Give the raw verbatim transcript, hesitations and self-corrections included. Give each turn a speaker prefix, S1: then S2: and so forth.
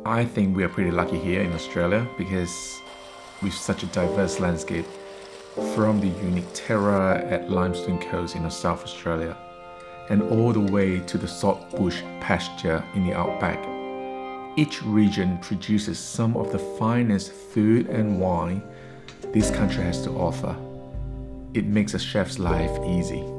S1: I think we are pretty lucky here in Australia because with such a diverse landscape, from the unique terra at Limestone Coast in South Australia and all the way to the saltbush pasture in the outback. Each region produces some of the finest food and wine this country has to offer. It makes a chef's life easy.